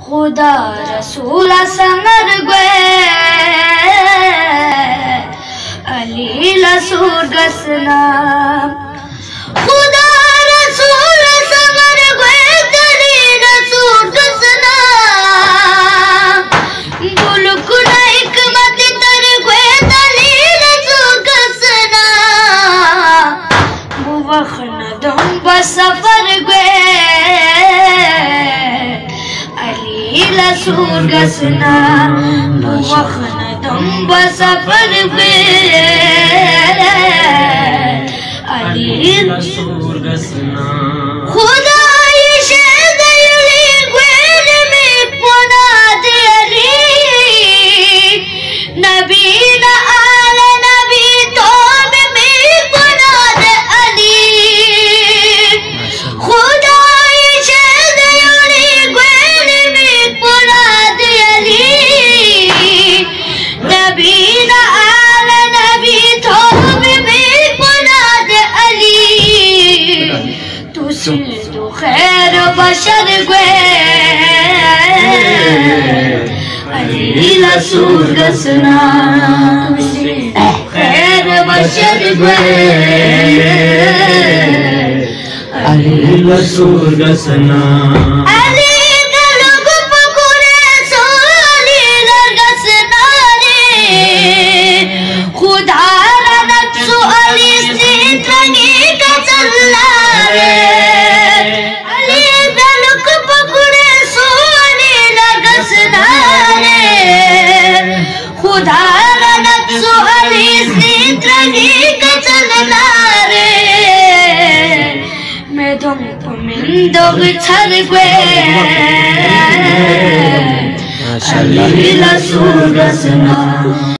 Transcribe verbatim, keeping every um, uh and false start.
खुदा रसूल समर गए अली लसूर गसना खुदा रसूल समर गए अली लसूर गसना बुलक नाइक मत तर गए अली लसूर गसना बुवखन दम बसफर गए लसूर गसना बुवखन दम बसफर गए अली लसूर गसना खुदा तो खैर बशर गए अली लसूर गसना खैर बशर गए अली लसूर गसना दो छर गए अली लसूर गसना।